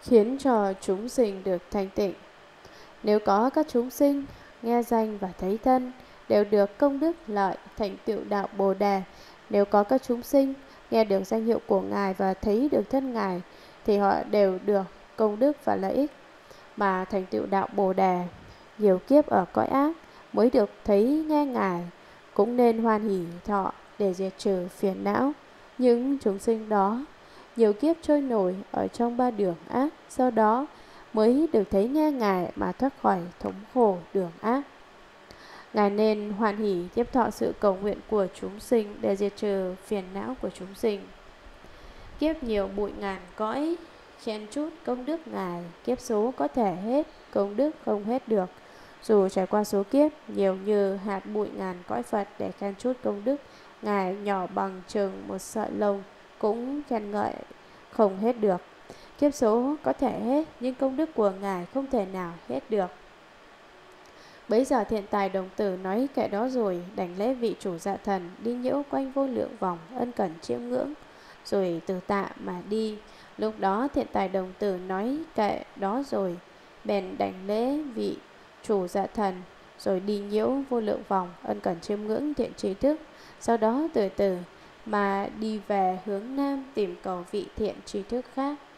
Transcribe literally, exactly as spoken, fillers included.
khiến cho chúng sinh được thanh tịnh. Nếu có các chúng sinh nghe danh và thấy thân, đều được công đức lợi thành tựu đạo Bồ Đề. Nếu có các chúng sinh nghe được danh hiệu của Ngài và thấy được thân Ngài, thì họ đều được công đức và lợi ích mà thành tựu đạo Bồ Đề. Nhiều kiếp ở cõi ác mới được thấy nghe Ngài, cũng nên hoan hỷ thọ để diệt trừ phiền não. Những chúng sinh đó nhiều kiếp trôi nổi ở trong ba đường ác, sau đó mới được thấy nghe Ngài mà thoát khỏi thống khổ đường ác. Ngài nên hoan hỷ tiếp thọ sự cầu nguyện của chúng sinh để diệt trừ phiền não của chúng sinh. Kiếp nhiều bụi ngàn cõi, chen chút công đức Ngài, kiếp số có thể hết, công đức không hết được. Dù trải qua số kiếp nhiều như hạt bụi ngàn cõi Phật để khen chút công đức Ngài nhỏ bằng chừng một sợi lông, cũng khen ngợi không hết được. Kiếp số có thể hết, nhưng công đức của Ngài không thể nào hết được. Bấy giờ Thiện Tài Đồng Tử nói kệ đó rồi, đảnh lễ vị chủ dạ thần, đi nhiễu quanh vô lượng vòng, ân cần chiêm ngưỡng, rồi từ tạ mà đi. Lúc đó Thiện Tài Đồng Tử nói kệ đó rồi, bèn đảnh lễ vị chủ dạ thần, rồi đi nhiễu vô lượng vòng, ân cần chiêm ngưỡng thiện trí thức. Sau đó từ từ mà đi về hướng nam tìm cầu vị thiện trí thức khác.